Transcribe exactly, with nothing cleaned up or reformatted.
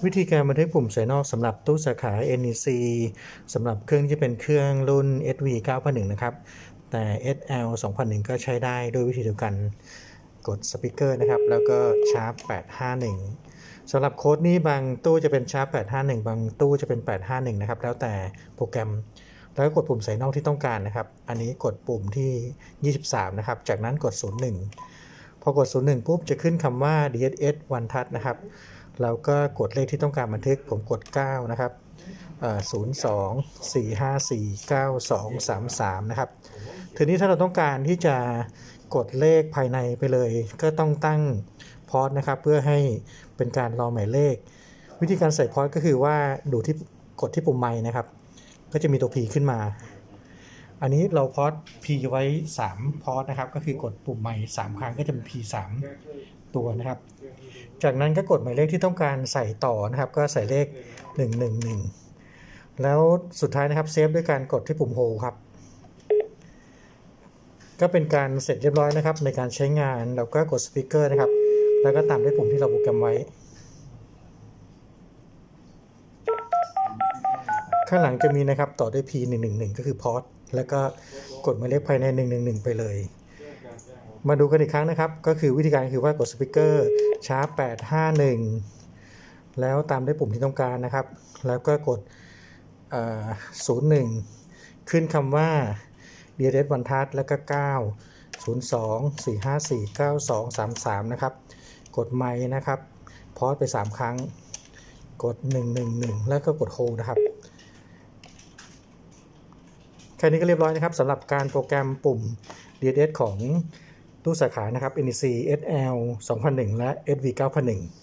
วิธีการบันทึกปุ่มสายนอกสำหรับตู้สาขา เอ็น อี ซี สำหรับเครื่องที่เป็นเครื่องรุ่น เอส วี เก้าพันหนึ่ง นะครับแต่ เอส แอล สองพันหนึ่ง ก็ใช้ได้ด้วยวิธีเดียวกันกดสปีกเกอร์นะครับแล้วก็ชาร์ปแปดห้าหนึ่งสำหรับโค้ดนี้บางตู้จะเป็นชาร์ปแปดห้าหนึ่งบางตู้จะเป็นแปดห้าหนึ่งนะครับแล้วแต่โปรแกรมแล้วก็กดปุ่มสายนอกที่ต้องการนะครับอันนี้กดปุ่มที่ยี่สิบสามนะครับจากนั้นกดศูนย์หนึ่งพอกดศูนย์หนึ่งปุ๊บจะขึ้นคำว่า ดี เอส เอส One Touch นะครับแล้วก็กดเลขที่ต้องการบันทึกผมกดเก้านะครับศูนย์ สอง สี่ ห้า สี่ เก้า สอง สาม สามนะครับทีนี้ถ้าเราต้องการที่จะกดเลขภายในไปเลยก็ต้องตั้งพอสนะครับเพื่อให้เป็นการรอหมายเลขวิธีการใส่พอสก็คือว่าดูที่กดที่ปุ่มไมค์นะครับก็จะมีตัว P ขึ้นมาอันนี้เราพอส P ไว้สามพอสนะครับก็คือกดปุ่มไมค์สามครั้งก็จะเป็น P สามตัวนะครับจากนั้นก็กดหมายเลขที่ต้องการใส่ต่อนะครับก็ใส่เลขหนึ่งหนึ่งหนึ่งแล้วสุดท้ายนะครับเซฟด้วยการกดที่ปุ่มโฮครับก็เป็นการเสร็จเรียบร้อยนะครับในการใช้งานเราก็กดสปีกเกอร์นะครับแล้วก็ตามด้วยปุ่มที่เราโปรแกรมไว้ข้างหลังจะมีนะครับต่อด้วย P หนึ่งหนึ่งหนึ่งก็คือพอสแล้วก็กดหมายเลขภายในหนึ่งหนึ่งหนึ่งไปเลยมาดูกันอีกครั้งนะครับก็คือวิธีการคือว่ากดสปีกเกอร์ชาร์ปแปดห้าหนึ่งแล้วตามด้วยปุ่มที่ต้องการนะครับแล้วก็กดศูนย์หนึ่งขึ้นคำว่า ดี เอส เอส One Touch แล้วก็เก้า ศูนย์ สอง สี่ ห้า สี่ เก้า สอง สาม สามนะครับกดไมค์นะครับพอสไปสามครั้งกดหนึ่งหนึ่งหนึ่งแล้วก็กดโฮลนะครับแค่นี้ก็เรียบร้อยนะครับสำหรับการโปรแกรมปุ่ม ดี เอส เอส ของตู้สาขานะครับ เอ็น อี ซี เอส แอล สองพันหนึ่ง และ เอส วี เก้าพันหนึ่ง